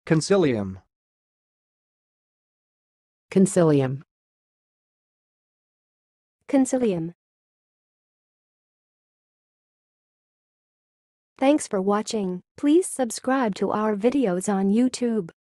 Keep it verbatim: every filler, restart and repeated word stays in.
concilium, concilium, concilium. Thanks for watching. Please subscribe to our videos on YouTube.